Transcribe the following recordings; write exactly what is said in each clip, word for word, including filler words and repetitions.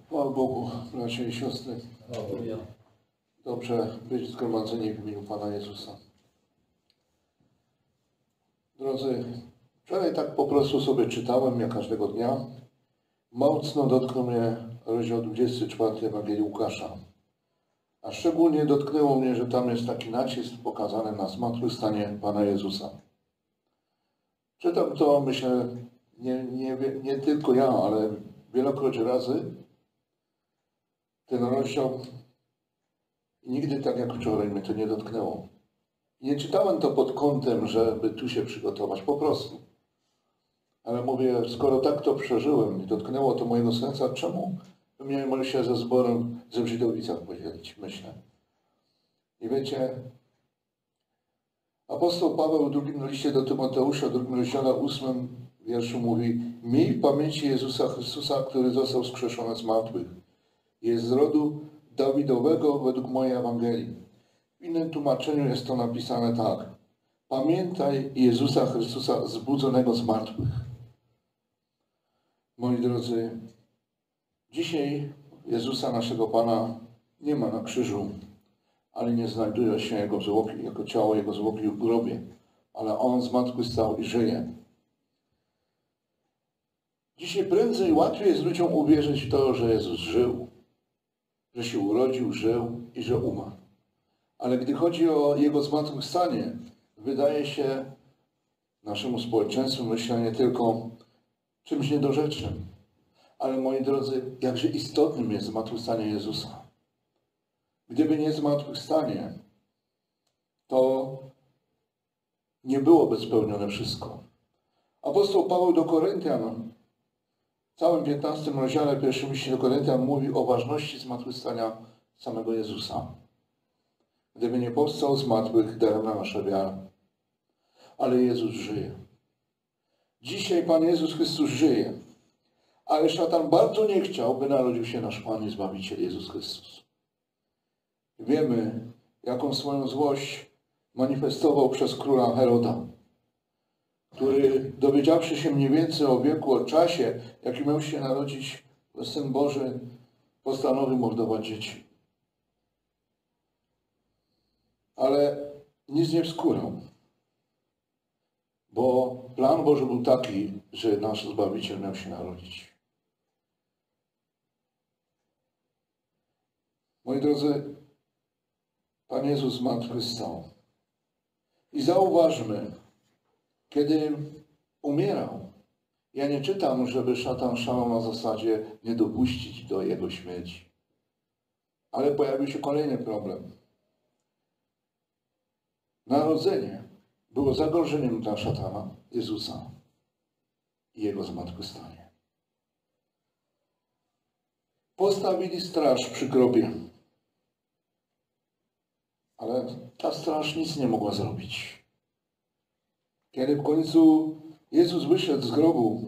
Chwała Bogu, bracia i siostry. Halleluja. Dobrze być zgromadzeni w imieniu Pana Jezusa. Drodzy, wczoraj tak po prostu sobie czytałem, jak każdego dnia. Mocno dotknął mnie rozdział dwudziesty czwarty Ewangelii Łukasza. A szczególnie dotknęło mnie, że tam jest taki nacisk pokazany na zmartwychwstanie Pana Jezusa. Czytam to, myślę, nie, nie, nie tylko ja, ale wielokroć razy ten rozdział i nigdy tak jak wczoraj mnie to nie dotknęło. Nie czytałem to pod kątem, żeby tu się przygotować, po prostu. Ale mówię, skoro tak to przeżyłem i dotknęło to mojego serca, czemu nie może się ze zborem ze Żydowicach podzielić, myślę. I wiecie, apostoł Paweł w drugim liście do Tymoteusza, w drugim rozdziale ósmym wierszu mówi: miej w pamięci Jezusa Chrystusa, który został wskrzeszony z martwych. Jest z rodu Dawidowego według mojej Ewangelii. W innym tłumaczeniu jest to napisane tak: pamiętaj Jezusa Chrystusa zbudzonego z martwych. Moi drodzy, dzisiaj Jezusa naszego Pana nie ma na krzyżu, ale nie znajduje się Jego zwłoki, jako ciało Jego zwłoki w grobie, ale On zmartwychwstał i żyje. Dzisiaj prędzej łatwiej jest ludziom uwierzyć w to, że Jezus żył, że się urodził, żył i że umarł. Ale gdy chodzi o Jego zmartwychwstanie, wydaje się naszemu społeczeństwu, myślę, nie tylko czymś niedorzecznym. Ale moi drodzy, jakże istotnym jest zmartwychwstanie Jezusa. Gdyby nie zmartwychwstanie, to nie byłoby spełnione wszystko. Apostoł Paweł do Koryntian w całym piętnastym rozdziale pierwszym liście do Koryntian mówi o ważności zmartwychwstania samego Jezusa. Gdyby nie powstał z martwych, daremna nasza wiara. Ale Jezus żyje. Dzisiaj Pan Jezus Chrystus żyje. Ale szatan bardzo nie chciał, by narodził się nasz Pan i Zbawiciel Jezus Chrystus. Wiemy, jaką swoją złość manifestował przez króla Heroda, który, dowiedziawszy się mniej więcej o wieku, o czasie, jaki miał się narodzić Syn Boży, postanowił mordować dzieci. Ale nic nie wskórał, bo plan Boży był taki, że nasz Zbawiciel miał się narodzić. Moi drodzy, Pan Jezus zmartwychwstał. I zauważmy, kiedy umierał, ja nie czytam, żeby szatan szalał na zasadzie nie dopuścić do Jego śmierci. Ale pojawił się kolejny problem. Narodzenie było zagrożeniem dla szatana, Jezusa i Jego zmartwychwstanie. Postawili straż przy grobie. Ale ta straż nic nie mogła zrobić. Kiedy w końcu Jezus wyszedł z grobu,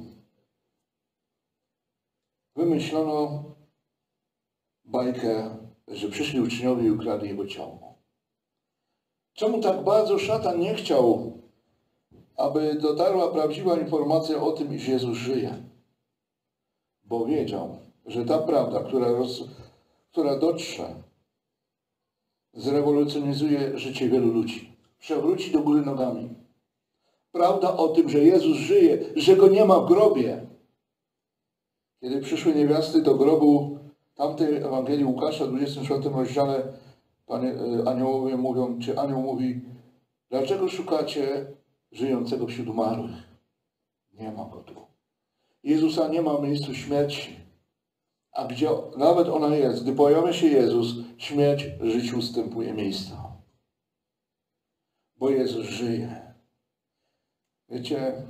wymyślono bajkę, że przyszli uczniowie i ukradli Jego ciało. Czemu tak bardzo szatan nie chciał, aby dotarła prawdziwa informacja o tym, iż Jezus żyje? Bo wiedział, że ta prawda, która, roz, która dotrze, zrewolucjonizuje życie wielu ludzi. Przewróci do góry nogami. Prawda o tym, że Jezus żyje, że Go nie ma w grobie. Kiedy przyszły niewiasty do grobu tamtej Ewangelii Łukasza w dwudziestym czwartym rozdziale, Panie, aniołowie mówią, czy anioł mówi: dlaczego szukacie żyjącego wśród umarłych? Nie ma Go tu. Jezusa nie ma w miejscu śmierci. A gdzie nawet ona jest, gdy pojawia się Jezus, śmierć życiu ustępuje miejsca. Bo Jezus żyje. Wiecie,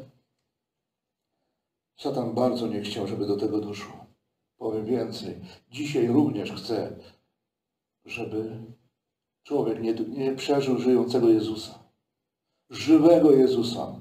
szatan bardzo nie chciał, żeby do tego doszło. Powiem więcej. Dzisiaj również chce, żeby człowiek nie, nie przeżył żyjącego Jezusa. Żywego Jezusa.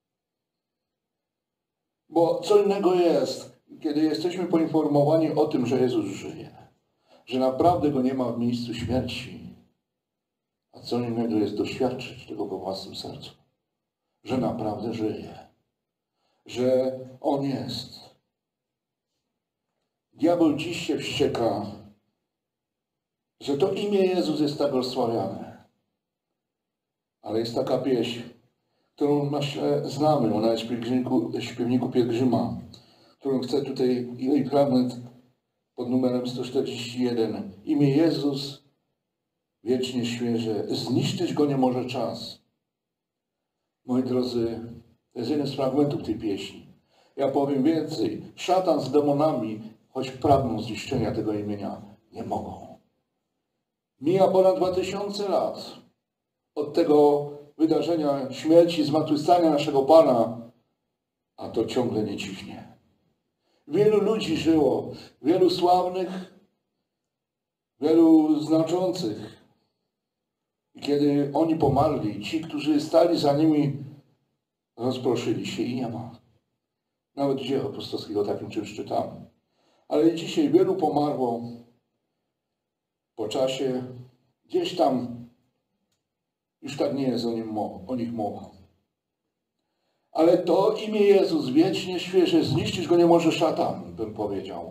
Bo co innego jest, kiedy jesteśmy poinformowani o tym, że Jezus żyje, że naprawdę Go nie ma w miejscu śmierci, a co innego jest doświadczyć tego we własnym sercu, że naprawdę żyje, że On jest. Diabeł dziś się wścieka, że to imię Jezus jest tak rozsławiane. Ale jest taka pieśń, którą myślę znamy, ona jest w pielgrzymku, śpiewniku pielgrzyma, którą chcę tutaj, jej fragment pod numerem sto czterdzieści jeden. Imię Jezus wiecznie świeże, zniszczyć go nie może czas. Moi drodzy, to jest jeden z fragmentów tej pieśni. Ja powiem więcej, szatan z demonami, choć pragną zniszczenia tego imienia, nie mogą. Mija ponad dwa tysiące lat od tego wydarzenia śmierci, zmartwychwstania naszego Pana, a to ciągle nie cichnie. Wielu ludzi żyło, wielu sławnych, wielu znaczących. I kiedy oni pomarli, ci, którzy stali za nimi, rozproszyli się i nie ma. Nawet w Dziejach Apostolskich o takim czymś czytamy. Ale dzisiaj wielu pomarło po czasie, gdzieś tam już tak nie jest o, nim, o nich mowa. Ale to imię Jezus wiecznie świeże, zniszczyć go nie może szatan, bym powiedział.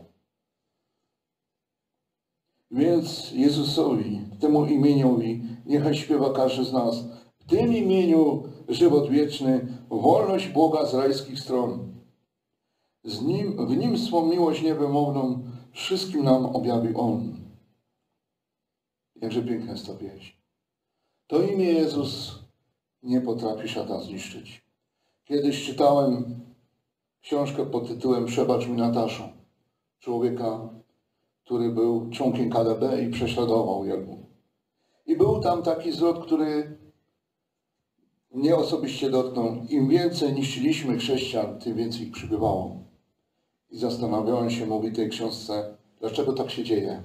Więc Jezusowi, temu imieniowi, niechaj śpiewa każdy z nas. W tym imieniu żywot wieczny, wolność Boga z rajskich stron. Z nim, w nim swą miłość niewymowną wszystkim nam objawi On. Jakże piękna jest ta pieśń. To imię Jezus nie potrafi szatan zniszczyć. Kiedyś czytałem książkę pod tytułem Przebacz mi, Nataszo. Człowieka, który był członkiem K D B i prześladował wielu. I był tam taki zwrot, który mnie osobiście dotknął. Im więcej niszczyliśmy chrześcijan, tym więcej ich przybywało. I zastanawiałem się, mówi w tej książce, dlaczego tak się dzieje.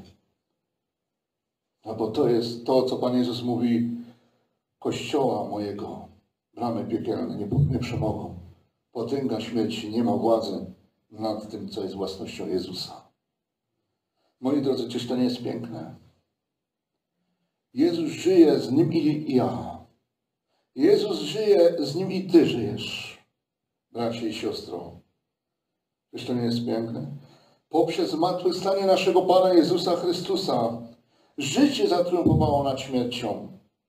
No bo to jest to, co Pan Jezus mówi, Kościoła mojego, bramy piekielne nie, nie przemogą. Potęga śmierci nie ma władzy nad tym, co jest własnością Jezusa. Moi drodzy, czyż to nie jest piękne? Jezus żyje, z Nim i ja. Jezus żyje, z Nim i Ty żyjesz, bracie i siostro. Czyż to nie jest piękne? Poprzez zmartwychwstanie naszego Pana Jezusa Chrystusa życie zatriumfowało nad śmiercią.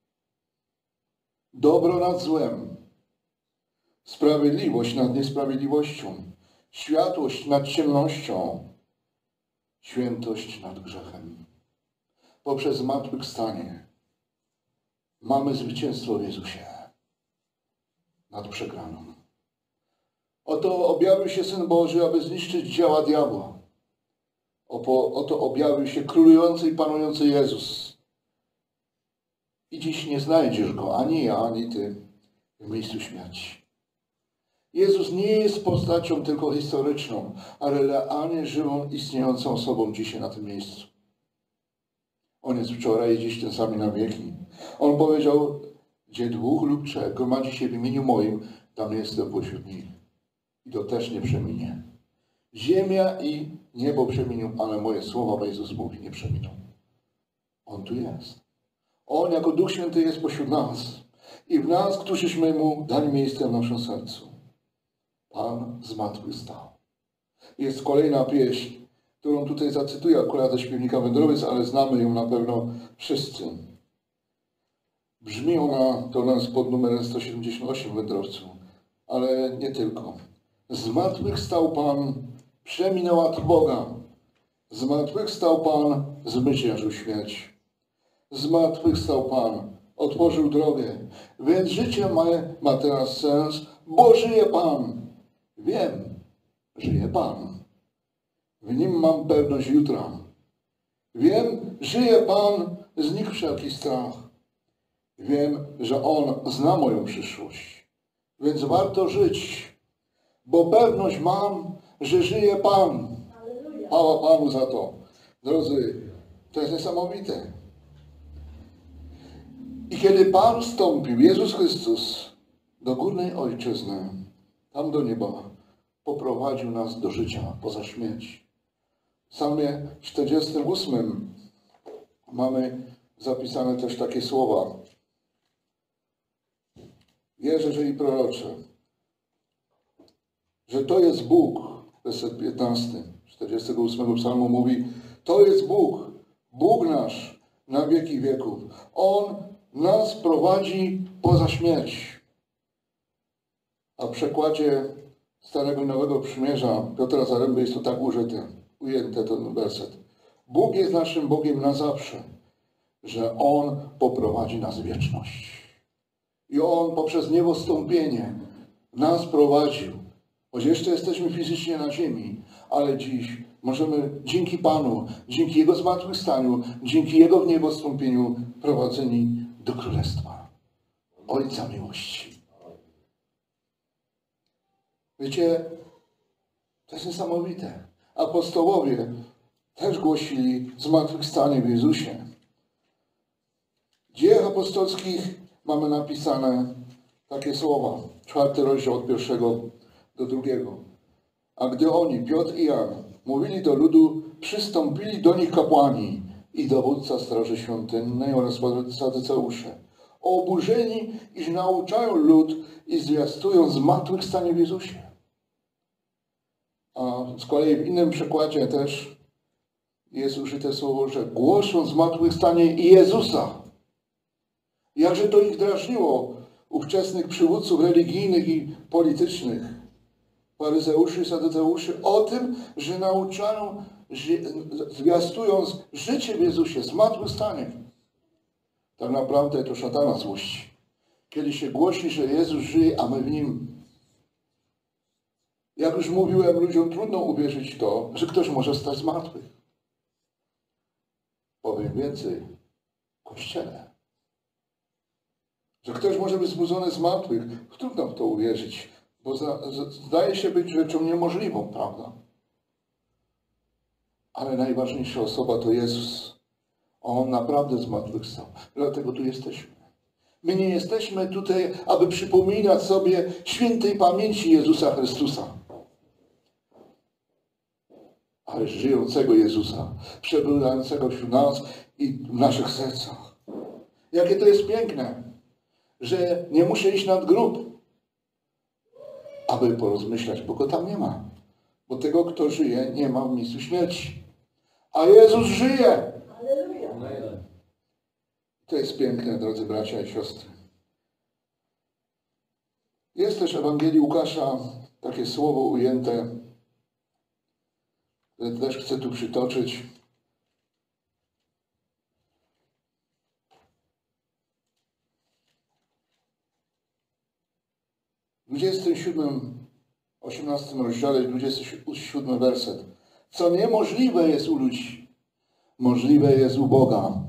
Dobro nad złem. Sprawiedliwość nad niesprawiedliwością. Światłość nad ciemnością. Świętość nad grzechem. Poprzez zmartwychwstanie mamy zwycięstwo w Jezusie nad przegraną. Oto objawił się Syn Boży, aby zniszczyć dzieła diabła. Oto objawił się królujący i panujący Jezus. I dziś nie znajdziesz Go, ani ja, ani Ty, w miejscu śmierci. Jezus nie jest postacią tylko historyczną, ale realnie żywą, istniejącą osobą dzisiaj na tym miejscu. On jest wczoraj i dziś ten sam na wieki. On powiedział, gdzie dwóch lub trzech gromadzi się w imieniu moim, tam jestem pośród nich. I to też nie przeminie. Ziemia i niebo przeminą, ale moje słowa, bo Jezus mówi, nie przeminą. On tu jest. On jako Duch Święty jest pośród nas. I w nas, którzyśmy Mu dali miejsce w naszym sercu. Pan zmartwychwstał. Jest kolejna pieśń, którą tutaj zacytuję akurat ze śpiewnika Wędrowiec, ale znamy ją na pewno wszyscy. Brzmi ona, to nas pod numerem sto siedemdziesiąt osiem Wędrowcu, ale nie tylko. Zmartwychwstał Pan, przeminęła trwoga. Zmartwychwstał Pan, zwyciężył śmierć. Zmartwychwstał Pan, otworzył drogę, więc życie ma, ma teraz sens, bo żyje Pan. Wiem, żyje Pan. W Nim mam pewność jutra. Wiem, żyje Pan, znikł wszelki strach. Wiem, że On zna moją przyszłość, więc warto żyć, bo pewność mam, że żyje Pan. Chwała Panu za to. Drodzy, to jest niesamowite. I kiedy Pan wstąpił, Jezus Chrystus, do górnej Ojczyzny, tam do nieba, poprowadził nas do życia poza śmierć. W Psalmie czterdziestym ósmym mamy zapisane też takie słowa. Wierzę, że i prorocze, że to jest Bóg, werset piętnasty, czterdziestego ósmego psalmu mówi: to jest Bóg, Bóg nasz na wieki wieków. On nas prowadzi poza śmierć. A w przekładzie Starego i Nowego Przymierza Piotra Zaręby jest to tak użyte, ujęte ten werset. Bóg jest naszym Bogiem na zawsze, że On poprowadzi nas w wieczność. I On poprzez niebostąpienie nas prowadził. Choć jeszcze jesteśmy fizycznie na ziemi, ale dziś możemy dzięki Panu, dzięki Jego zmartwychwstaniu, dzięki Jego niebostąpieniu prowadzeni do Królestwa Ojca Miłości. Wiecie, to jest niesamowite. Apostołowie też głosili zmartwychwstanie w Jezusie. W Dziejach Apostolskich mamy napisane takie słowa. Czwarty rozdział od pierwszego do drugiego. A gdy oni, Piotr i Jan, mówili do ludu, przystąpili do nich kapłani i dowódca Straży Świątynnej oraz sadyceusze, oburzeni, iż nauczają lud i zwiastują zmartwychwstanie w Jezusie. A z kolei w innym przekładzie też jest użyte słowo, że głoszą zmartwychwstanie Jezusa. Jakże to ich drażniło, ówczesnych przywódców religijnych i politycznych, faryzeuszy i sadyceuszy, o tym, że nauczają, zwiastując życie w Jezusie, zmartwychwstanie. Tak naprawdę to szatana złości. Kiedy się głosi, że Jezus żyje, a my w Nim. Jak już mówiłem, ludziom trudno uwierzyć w to, że ktoś może stać z martwych. Powiem więcej, w Kościele. Że ktoś może być zbudzony z martwych, trudno w to uwierzyć, bo zdaje się być rzeczą niemożliwą, prawda? Ale najważniejsza osoba to Jezus. On naprawdę zmartwychwstał. Dlatego tu jesteśmy. My nie jesteśmy tutaj, aby przypominać sobie świętej pamięci Jezusa Chrystusa, ale żyjącego Jezusa, przebywającego wśród nas i w naszych sercach. Jakie to jest piękne, że nie muszę iść nad grób, aby porozmyślać, bo go tam nie ma. Bo tego, kto żyje, nie ma w miejscu śmierci. A Jezus żyje! Alleluja. To jest piękne, drodzy bracia i siostry. Jest też w Ewangelii Łukasza takie słowo ujęte, które też chcę tu przytoczyć. W dwudziestym siódmym, osiemnastym rozdziale, dwudziesty siódmy werset. Co niemożliwe jest u ludzi, możliwe jest u Boga.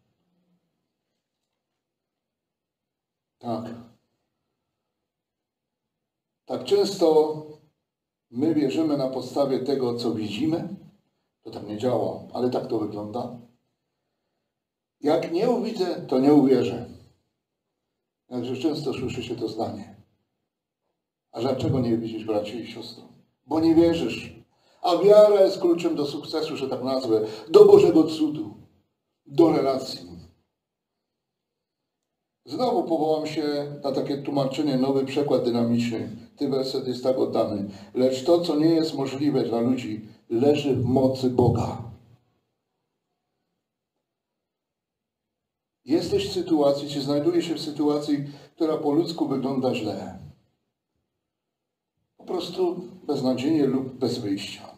Tak. Tak często my wierzymy na podstawie tego, co widzimy. To tak nie działa, ale tak to wygląda. Jak nie uwidzę, to nie uwierzę. Jakże często słyszy się to zdanie. A dlaczego nie widzisz, bracie i siostro? Bo nie wierzysz. A wiara jest kluczem do sukcesu, że tak nazwę, do Bożego cudu, do relacji. Znowu powołam się na takie tłumaczenie, nowy przekład dynamiczny. Ten werset jest tak oddany. Lecz to, co nie jest możliwe dla ludzi, leży w mocy Boga. Jesteś w sytuacji, czy znajdujesz się w sytuacji, która po ludzku wygląda źle. Po prostu beznadziejnie lub bez wyjścia.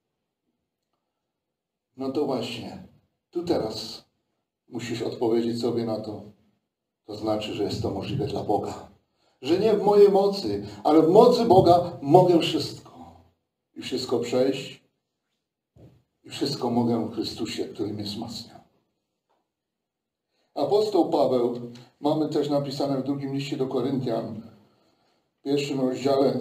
No to właśnie, tu teraz musisz odpowiedzieć sobie na to. To znaczy, że jest to możliwe dla Boga. Że nie w mojej mocy, ale w mocy Boga mogę wszystko. I wszystko przejść. I wszystko mogę w Chrystusie, który mnie wzmacnia. Apostoł Paweł, mamy też napisane w drugim liście do Koryntian, w pierwszym rozdziale,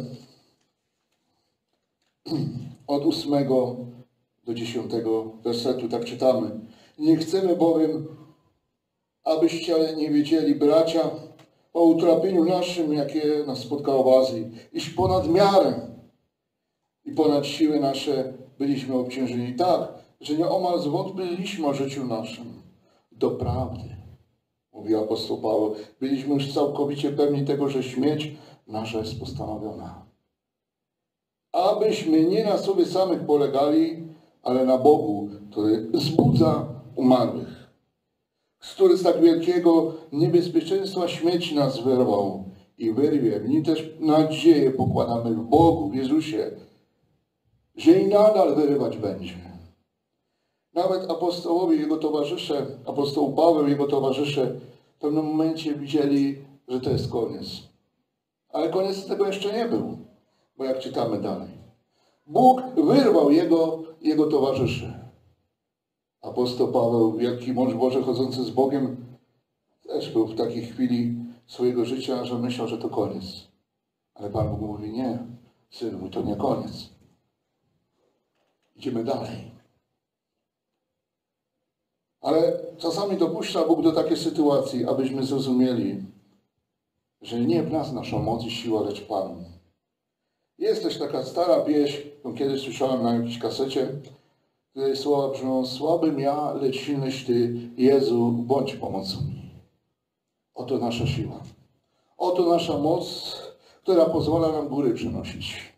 od ósmego do dziesiątego wersetu, tak czytamy. Nie chcemy bowiem, abyście nie wiedzieli, bracia, o utrapieniu naszym, jakie nas spotkało w Azji, iż ponad miarę i ponad siły nasze byliśmy obciążeni tak, że nieomal zwątpiliśmy o życiu naszym. Doprawdy, mówi apostoł Paweł, byliśmy już całkowicie pewni tego, że śmierć nasza jest postanowiona. abyśmy nie na sobie samych polegali, ale na Bogu, który zbudza umarłych, który z tak wielkiego niebezpieczeństwa śmierci nas wyrwał i wyrwie. W nim też nadzieję pokładamy w Bogu, w Jezusie, że i nadal wyrywać będzie. Nawet apostołowie, jego towarzysze, apostoł Paweł, jego towarzysze w pewnym momencie widzieli, że to jest koniec. Ale koniec tego jeszcze nie był, bo jak czytamy dalej, Bóg wyrwał jego, jego towarzyszy. Apostoł Paweł, wielki mąż Boży chodzący z Bogiem, też był w takiej chwili swojego życia, że myślał, że to koniec. Ale Pan Bóg mówi, nie, synu mój, to nie koniec. Idziemy dalej. Ale czasami dopuszcza Bóg do takiej sytuacji, abyśmy zrozumieli, że nie w nas nasza moc i siła, lecz Panu. Jest też taka stara pieśń, którą kiedyś słyszałem na jakiejś kasecie, której słowa brzmią: słabym ja, lecz silnyś Ty, Jezu, bądź pomocą mi. Oto nasza siła. Oto nasza moc, która pozwala nam góry przenosić.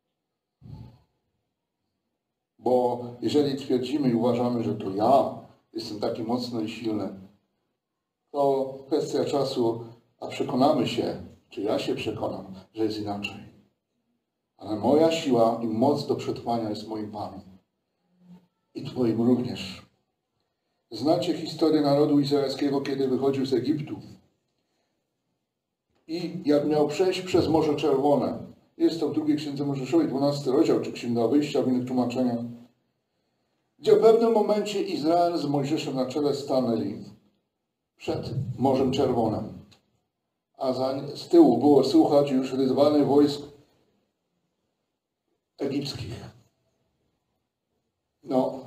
Bo jeżeli twierdzimy i uważamy, że to ja jestem taki mocny i silny, to kwestia czasu, a przekonamy się, czy ja się przekonam, że jest inaczej. Ale moja siła i moc do przetrwania jest moim Panem. I Twoim również. Znacie historię narodu izraelskiego, kiedy wychodził z Egiptu. I jak miał przejść przez Morze Czerwone. Jest to w drugiej Księdze Mojżeszowej, dwunasty rozdział, czy Księga Wyjścia w innych tłumaczeniach. Gdzie w pewnym momencie Izrael z Mojżeszem na czele stanęli przed Morzem Czerwonym. A za, z tyłu było słuchać już rydwany wojsk egipskich. No,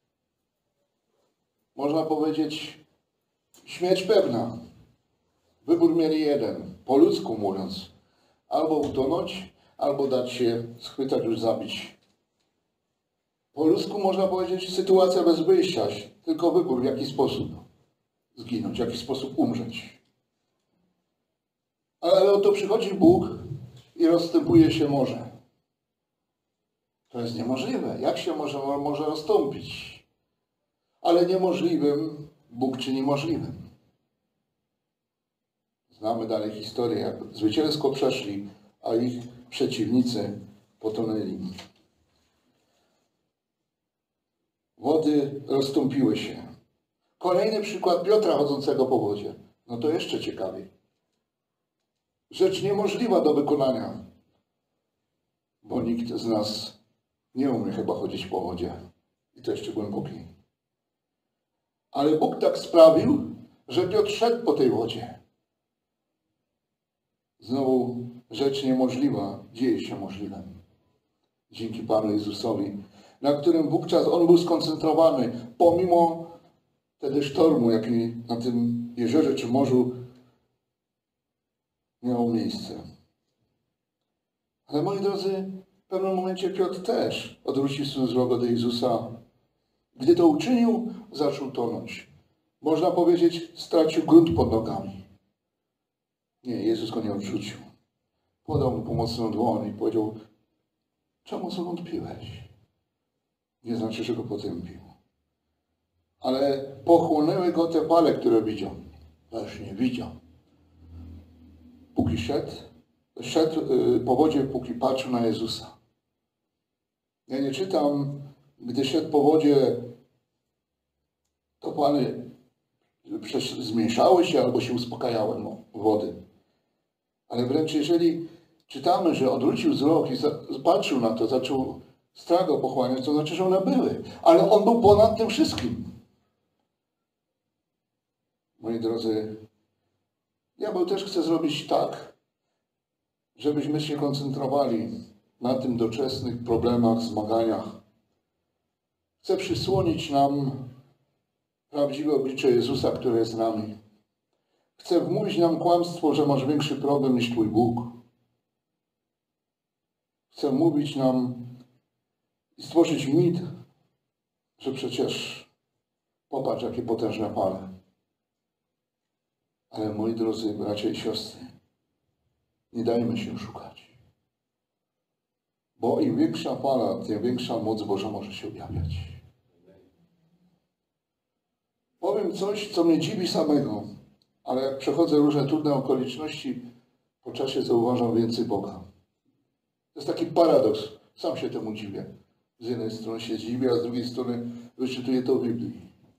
można powiedzieć, śmierć pewna. Wybór mieli jeden, po ludzku mówiąc. Albo utonąć, albo dać się schwytać, już zabić. Po ludzku można powiedzieć, sytuacja bez wyjścia, tylko wybór, w jaki sposób zginąć, w jaki sposób umrzeć. Ale oto przychodzi Bóg i rozstępuje się morze. To jest niemożliwe. Jak się może, może rozstąpić? Ale niemożliwym Bóg czyni możliwym. Znamy dalej historię, jak zwycięsko przeszli, a ich przeciwnicy potonęli. Wody rozstąpiły się. Kolejny przykład Piotra chodzącego po wodzie. No to jeszcze ciekawiej. Rzecz niemożliwa do wykonania, bo nikt z nas nie umie chyba chodzić po wodzie. I to jeszcze głębokiej. Ale Bóg tak sprawił, że Piotr szedł po tej wodzie. Znowu rzecz niemożliwa dzieje się możliwym. Dzięki Panu Jezusowi, na którym wówczas On był skoncentrowany, pomimo wtedy sztormu, jaki na tym jeziorze czy morzu miało miejsce. Ale moi drodzy, w pewnym momencie Piotr też odwrócił swój wzrok do Jezusa. Gdy to uczynił, zaczął tonąć. Można powiedzieć, stracił grunt pod nogami. Nie, Jezus go nie odrzucił. Podał mu pomocną dłoń i powiedział: czemu zwątpiłeś? Nie znaczy, że go potępił. Ale pochłonęły go te fale, które widział. Właśnie widział. Póki szedł, szedł po wodzie, póki patrzył na Jezusa. Ja nie czytam, gdy szedł po wodzie, to fale zmniejszały się albo się uspokajały wody. Ale wręcz jeżeli czytamy, że odwrócił wzrok i patrzył na to, zaczął strach go pochłaniać, to znaczy, że one były. Ale on był ponad tym wszystkim. Moi drodzy, diabeł też chce zrobić tak, żebyśmy się koncentrowali na tym doczesnych problemach, zmaganiach. Chce przysłonić nam prawdziwe oblicze Jezusa, które jest z nami. Chce wmówić nam kłamstwo, że masz większy problem niż Twój Bóg. Chce mówić nam i stworzyć mit, że przecież popatrz, jakie potężne fale. Ale moi drodzy bracia i siostry, nie dajmy się oszukać. Bo im większa fala, tym większa moc Boża może się objawiać. Powiem coś, co mnie dziwi samego, ale jak przechodzę różne trudne okoliczności, po czasie zauważam więcej Boga. To jest taki paradoks. Sam się temu dziwię. Z jednej strony się dziwię, a z drugiej strony wyczytuję to w Biblii.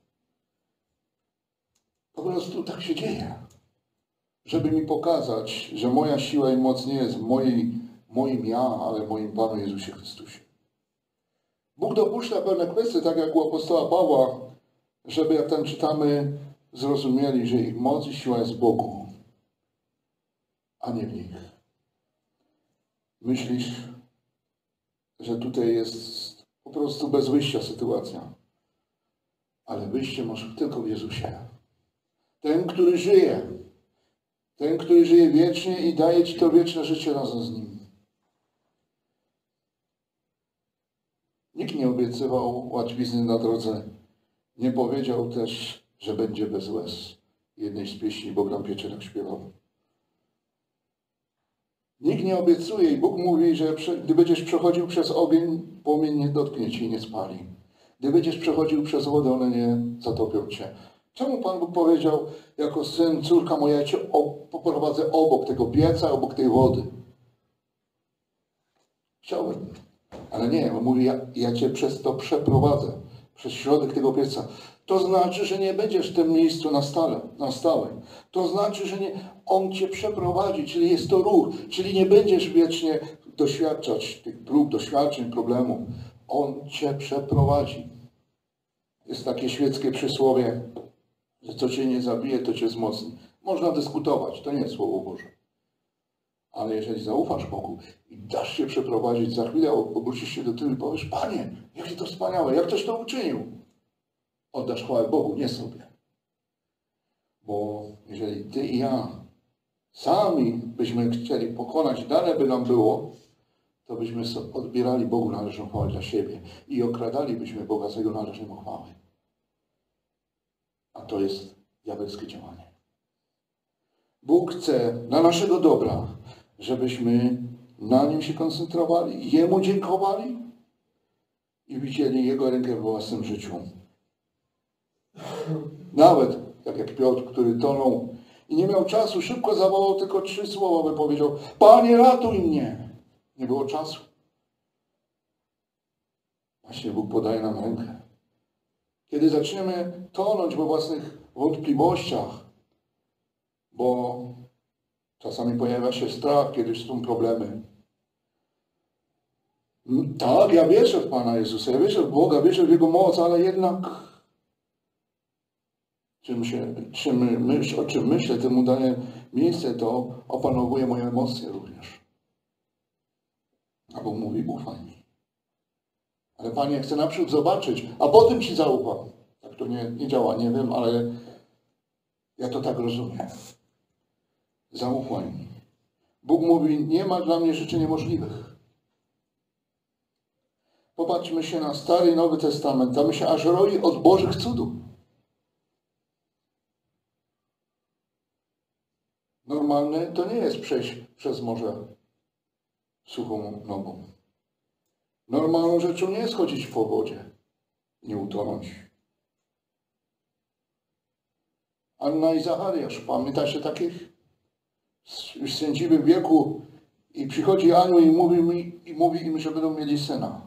Po prostu tak się dzieje. Żeby mi pokazać, że moja siła i moc nie jest mojej, moim ja, ale moim Panu Jezusie Chrystusie. Bóg dopuszcza pewne kwestie, tak jak u apostoła Pawła, żeby, jak tam czytamy, zrozumieli, że ich moc i siła jest w Bogu, a nie w nich. Myślisz, że tutaj jest po prostu bez wyjścia sytuacja. Ale wyjście masz tylko w Jezusie. Ten, który żyje. Ten, który żyje wiecznie i daje Ci to wieczne życie razem z Nim. Nikt nie obiecywał łatwizny na drodze. Nie powiedział też, że będzie bez łez. Jednej z pieśni Bogdan Pieczerek śpiewał. Nikt nie obiecuje i Bóg mówi, że gdy będziesz przechodził przez ogień, płomień nie dotknie Cię i nie spali. Gdy będziesz przechodził przez wodę, one nie zatopią Cię. Czemu Pan Bóg powiedział, jako syn, córka moja, ja Cię poprowadzę obok tego pieca, obok tej wody? Chciałbym, ale nie, on mówi, ja, ja Cię przez to przeprowadzę, przez środek tego pieca. To znaczy, że nie będziesz w tym miejscu na stałe. Na stałe. To znaczy, że nie, On Cię przeprowadzi, czyli jest to ruch, czyli nie będziesz wiecznie doświadczać tych prób, doświadczeń, problemów. On Cię przeprowadzi. Jest takie świeckie przysłowie, że co Cię nie zabije, to Cię wzmocni. Można dyskutować, to nie jest Słowo Boże. Ale jeżeli zaufasz Bogu i dasz się przeprowadzić, za chwilę obrócisz się do tyłu i powiesz, Panie, jakie to wspaniałe, jak Toś to uczynił? Oddasz chwałę Bogu, nie sobie. Bo jeżeli Ty i ja sami byśmy chcieli pokonać, dane by nam było, to byśmy odbierali Bogu należną chwałę dla siebie i okradalibyśmy Boga z Jego należną chwały. A to jest diabelskie działanie. Bóg chce dla naszego dobra, żebyśmy na Nim się koncentrowali, Jemu dziękowali i widzieli Jego rękę w własnym życiu. Nawet, tak jak Piotr, który tonął i nie miał czasu, szybko zawołał tylko trzy słowa, by powiedział, Panie, ratuj mnie. Nie było czasu. Właśnie Bóg podaje nam rękę. Kiedy zaczniemy tonąć we własnych wątpliwościach, bo czasami pojawia się strach, kiedy są problemy. Tak, ja wierzę w Pana Jezusa, ja wierzę w Boga, wierzę w Jego moc, ale jednak czym się, czym myśl, o czym myślę, temu daję miejsce, to opanowuje moje emocje również. A Bóg mówi, ufaj mi. Ale Panie, chcę naprzód zobaczyć, a potem Ci zaufam. Tak to nie, nie działa, nie wiem, ale ja to tak rozumiem. Zaufaj mi. Bóg mówi, nie ma dla mnie rzeczy niemożliwych. Popatrzmy się na Stary i Nowy Testament. Tam się aż roi od Bożych cudów. Normalne to nie jest przejść przez morze suchą nogą. Normalną rzeczą nie jest chodzić po wodzie, nie utonąć. Anna i Zachariasz, pamiętacie takich? Już w sędziwym wieku i przychodzi anioł i mówi, mi, i mówi im, że będą mieli syna.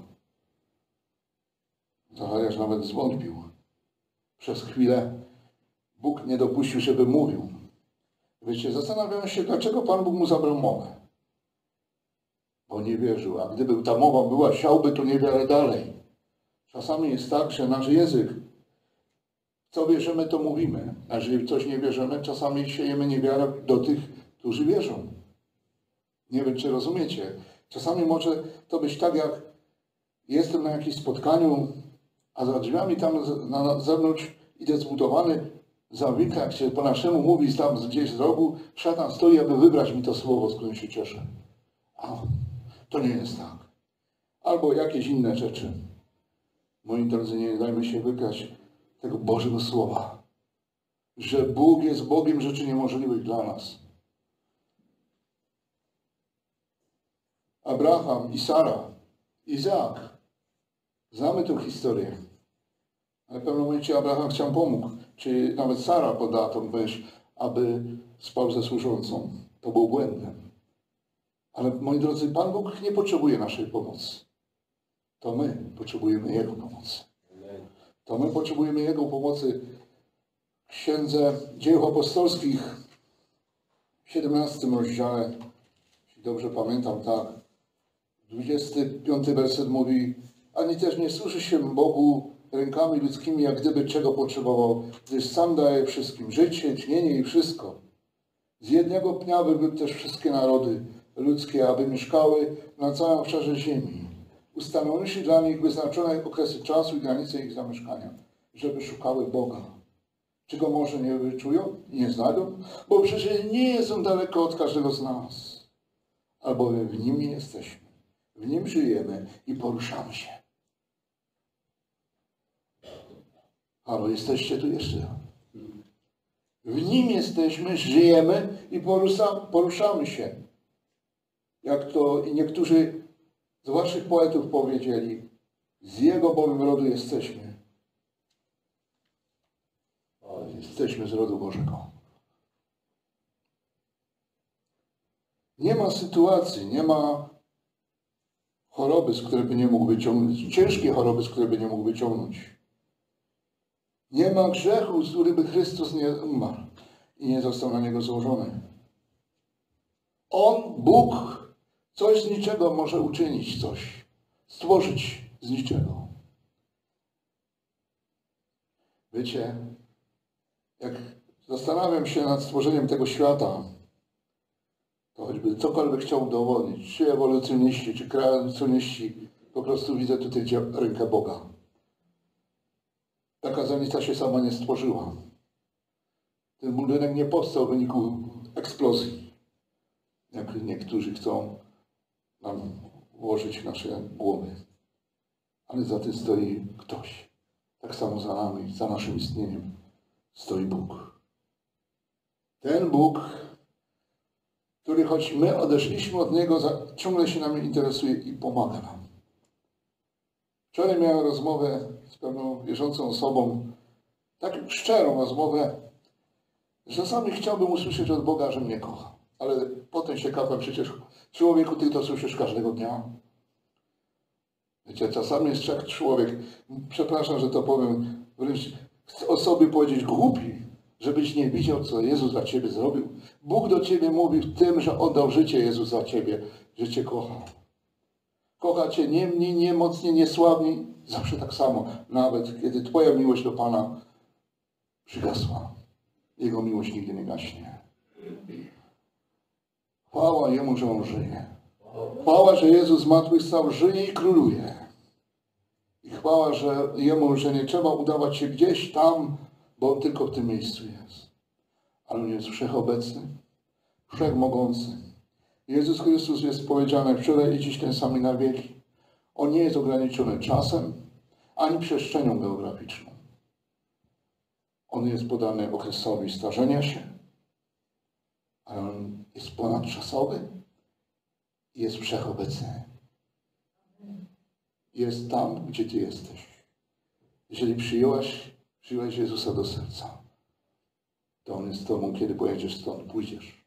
Zachariasz nawet zwątpił. Przez chwilę Bóg nie dopuścił, żeby mówił. Wiecie, zastanawiam się, dlaczego Pan Bóg mu zabrał mowę. Bo nie wierzył. A gdyby ta mowa była, siałby to niewiele dalej. Czasami jest tak, że nasz język, w co wierzymy, to mówimy. A jeżeli w coś nie wierzymy, czasami siejemy niewiarę do tych, którzy wierzą. Nie wiem, czy rozumiecie. Czasami może to być tak, jak jestem na jakimś spotkaniu, a za drzwiami tam na zewnątrz idę zbudowany zawika, jak się po naszemu mówi tam gdzieś z rogu, szatan stoi, aby wybrać mi to słowo, z którym się cieszę. A to nie jest tak. Albo jakieś inne rzeczy. Moi drodzy, nie dajmy się wygrać tego Bożego Słowa. Że Bóg jest Bogiem rzeczy niemożliwych dla nas. Abraham i Sara Izaak. Znamy tę historię. Ale w pewnym momencie Abraham chciał pomógł. Czy nawet Sara podała tą myśl, aby spał ze służącą. To był błędem. Ale moi drodzy, Pan Bóg nie potrzebuje naszej pomocy. To my potrzebujemy Jego pomocy. To my potrzebujemy Jego pomocy. W Księdze Dziejów Apostolskich w siedemnastym rozdziale, jeśli dobrze pamiętam, tak, dwudziesty piąty werset mówi: ani też nie służy się Bogu rękami ludzkimi, jak gdyby czego potrzebował, gdyż sam daje wszystkim życie, tchnienie i wszystko. Z jednego pnia były też wszystkie narody ludzkie, aby mieszkały na całym obszarze ziemi, ustanowiwszy dla nich wyznaczone okresy czasu i granice ich zamieszkania, żeby szukały Boga. Czy Go może nie wyczują i nie znajdą? Bo przecież nie jest On daleko od każdego z nas, albowiem w Nim jesteśmy, w Nim żyjemy i poruszamy się. Halo, jesteście tu jeszcze? W Nim jesteśmy, żyjemy i porusza, poruszamy się. Jak to i niektórzy z waszych poetów powiedzieli, z Jego bowiem rodu jesteśmy. Jesteśmy z rodu Bożego. Nie ma sytuacji, nie ma choroby, z której by nie mógł wyciągnąć, ciężkiej choroby, z której by nie mógł wyciągnąć. Nie ma grzechu, z którym by Chrystus nie umarł i nie został na niego złożony. On, Bóg, coś z niczego może uczynić, coś, stworzyć z niczego. Wiecie, jak zastanawiam się nad stworzeniem tego świata, to choćby cokolwiek chciał udowodnić, czy ewolucjoniści, czy kreacjoniści, po prostu widzę tutaj rękę Boga. Taka zanica się sama nie stworzyła. Ten budynek nie powstał w wyniku eksplozji, jak niektórzy chcą nam włożyć w nasze głowy. Ale za tym stoi ktoś. Tak samo za nami, za naszym istnieniem stoi Bóg. Ten Bóg, który choć my odeszliśmy od Niego, ciągle się nami interesuje i pomaga nam. Wczoraj miałem rozmowę z pewną wierzącą osobą, tak szczerą rozmowę, że czasami chciałbym usłyszeć od Boga, że mnie kocha. Ale potem się kapłem, przecież człowieku, ty to słyszysz każdego dnia. Wiecie, czasami jest tak człowiek, przepraszam, że to powiem, wręcz chcę o sobie powiedzieć głupi, żebyś nie widział, co Jezus dla ciebie zrobił. Bóg do ciebie mówi w tym, że oddał życie Jezus za ciebie, że cię kocha. Kocha cię nie mniej, nie mocniej, nie słabniej, zawsze tak samo. Nawet kiedy twoja miłość do Pana przygasła. Jego miłość nigdy nie gaśnie. Chwała Jemu, że On żyje. Chwała, że Jezus zmartwychwstał, żyje i króluje. I chwała, że Jemu, że nie trzeba udawać się gdzieś tam, bo On tylko w tym miejscu jest. Ale On jest wszechobecny, wszechmogący. Jezus Chrystus jest powiedziane wczoraj i dziś ten sam na wieki. On nie jest ograniczony czasem, ani przestrzenią geograficzną. On jest podany okresowi starzenia się, ale On jest ponadczasowy i jest wszechobecny. Jest tam, gdzie Ty jesteś. Jeżeli przyjęłaś, przyjąłeś Jezusa do serca, to On jest z Tobą, kiedy pojedziesz stąd, pójdziesz.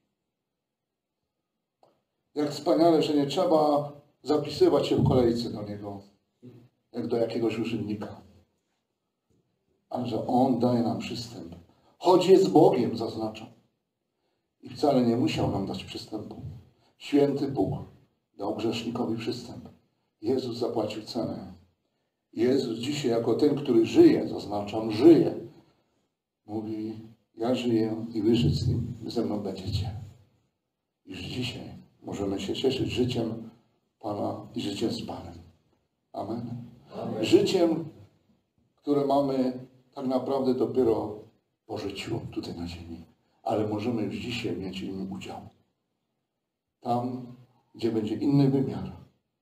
Jak wspaniale, że nie trzeba zapisywać się w kolejce do Niego, jak do jakiegoś urzędnika. Ale że On daje nam przystęp. Choć jest Bogiem, zaznaczam. I wcale nie musiał nam dać przystępu. Święty Bóg dał grzesznikowi przystęp. Jezus zapłacił cenę. Jezus dzisiaj jako ten, który żyje, zaznaczam, żyje. Mówi, ja żyję i wy żyć z nim, wy ze mną będziecie. Już dzisiaj możemy się cieszyć życiem Pana i życiem z Panem. Amen. Amen. Życiem, które mamy tak naprawdę dopiero po życiu tutaj na ziemi. Ale możemy już dzisiaj mieć w nim udział. Tam, gdzie będzie inny wymiar.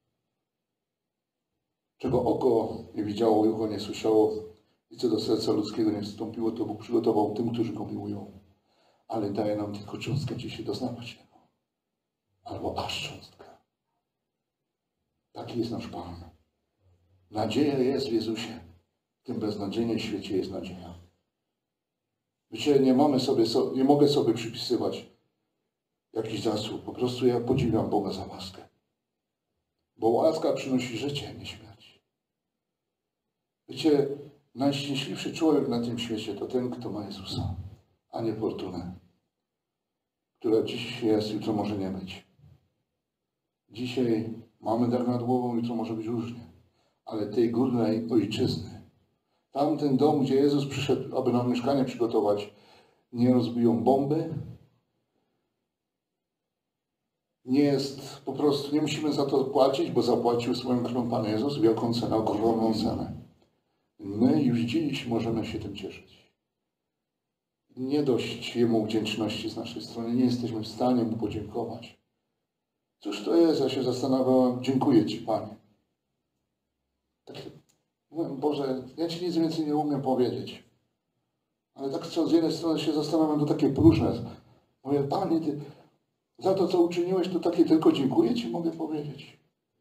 Czego oko nie widziało, ucho nie słyszało i co do serca ludzkiego nie wstąpiło, to Bóg przygotował tym, którzy Go miłują. Ale daje nam tylko cząstkę dzisiaj doznawać Jego. Albo aż cząstkę. Taki jest nasz Pan. Nadzieja jest w Jezusie. W tym beznadziejnym świecie jest nadzieja. Wiecie, nie mamy sobie, nie mogę sobie przypisywać jakichś zasług. Po prostu ja podziwiam Boga za łaskę. Bo łaska przynosi życie, nie śmierć. Wiecie, najszczęśliwszy człowiek na tym świecie to ten, kto ma Jezusa, a nie fortunę, która dziś jest, jutro może nie być. Dzisiaj mamy dach nad głową, jutro może być różnie. Ale tej górnej ojczyzny, tamten dom, gdzie Jezus przyszedł, aby nam mieszkanie przygotować, nie rozbiją bomby, nie jest, po prostu nie musimy za to płacić, bo zapłacił swoją krwią Pan Jezus wielką cenę, ogromną cenę. My już dziś możemy się tym cieszyć. Nie dość Jemu wdzięczności z naszej strony, nie jesteśmy w stanie Mu podziękować. Cóż to jest? Ja się zastanawiałem, dziękuję Ci, Panie. Tak, mówię, Boże, ja Ci nic więcej nie umiem powiedzieć. Ale tak co z jednej strony się zastanawiam, to takie próżne. Mówię, Panie, Ty za to, co uczyniłeś, to takie tylko dziękuję Ci mogę powiedzieć.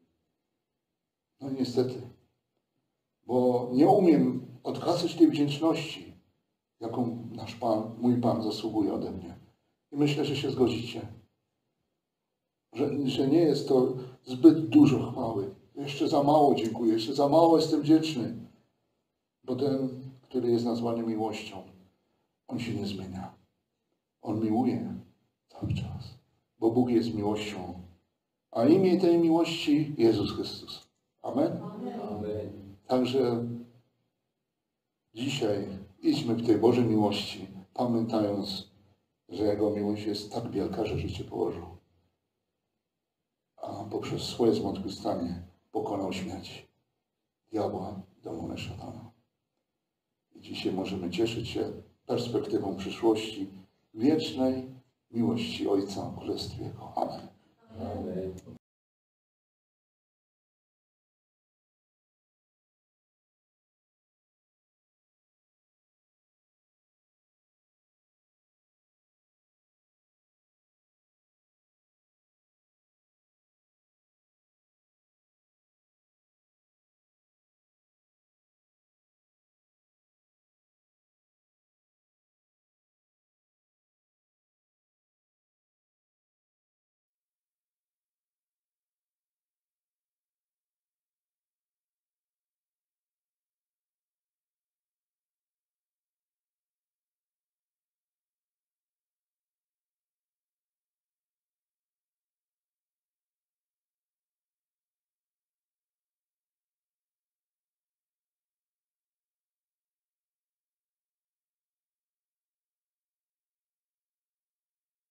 No niestety. Bo nie umiem odkazać tej wdzięczności, jaką nasz Pan, mój Pan zasługuje ode mnie. I myślę, że się zgodzicie. Że, że nie jest to zbyt dużo chwały. Jeszcze za mało dziękuję, jeszcze za mało jestem wdzięczny. Bo ten, który jest nazwany miłością, on się nie zmienia. On miłuje cały czas. Bo Bóg jest miłością. A imię tej miłości Jezus Chrystus. Amen? Amen. Także dzisiaj idźmy w tej Bożej miłości, pamiętając, że Jego miłość jest tak wielka, że życie położył. A poprzez swoje zmartwychwstanie pokonał śmierć, diabła, demonę, szatana. I dzisiaj możemy cieszyć się perspektywą przyszłości, wiecznej miłości Ojca w Królestwie Jego. Amen. Amen.